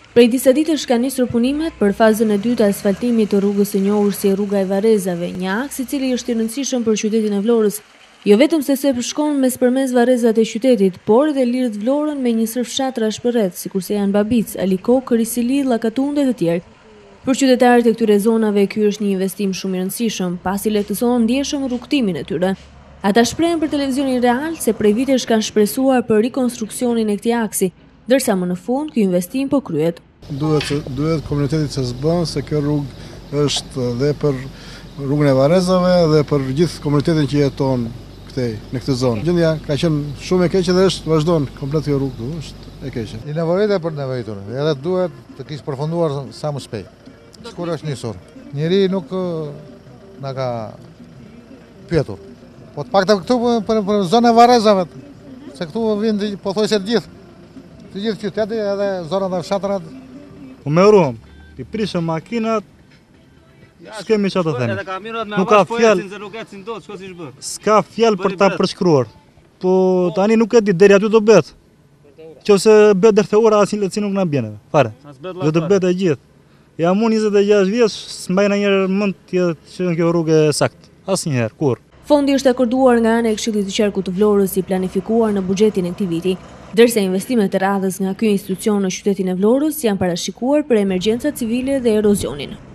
Prej disa ditësh ka nisur punimet për fazën e dytë të asfaltimit të rrugës së njohur si rruga e Varrezave, një aks i cili është i rëndësishëm për qytetin e Vlorës, jo vetëm se shkon mes përmes varrezat e qytetit, por edhe lidh Vlorën me një sër fshatrash përreth, sikurse janë Babic, Aliko, Kërisili, Llakatunde e të tjerë. Për qytetarët e këtyre zonave ky është një investim shumë i rëndësishëm, pasi lehtëson ndjeshëm rrugtimin e tyre. Ata shprehen për televizionin Real se prej vitesh kanë shpresuar për rikonstruksionin e këtij aksi, ndërsa më në fund ky investim po kryhet. Duhet komunitetit që s'bën se kjo rrugë është dhe për rrugën e Varrezave dhe për gjithë komunitetin që jeton në këtë zonë. Gjendja ka qenë shumë e keqe dhe vazhdon komplet kjo rrugë, është e keqe. I nevojitë për nevojitur, edhe duhet të kishë përfunduar sa më shpejt. Kur është nisur. Njeri nuk na ka pyetur. Po të pakta këtu për zonën e Varrezave, se këtu vjen pothuajse të gjithë qyteti edhe zonat e fshatrat. Po me ruam, i prishëm makinat, s'kemi që të themi. Nuk ka fjalë, s'ka fjalë për ta përshkruar. Po tani nuk e di deri aty do bet. Qose bet deri te ora asnjë lehtësi nuk na bjen. Fare. Do të bet e gjithë. Jam unë 26 vjeç, s'mbaj ndonjëherë mend të që kjo rrugë e saktë. Asnjëherë, kur. Fondi është akorduar nga ana e Këshillit të Qarkut të Vlorës i planifikuar në buxhetin e këtij viti, ndërsa investimet e radhës nga ky institucion në qytetin e Vlorës janë parashikuar për emergjenca civile dhe erozionin.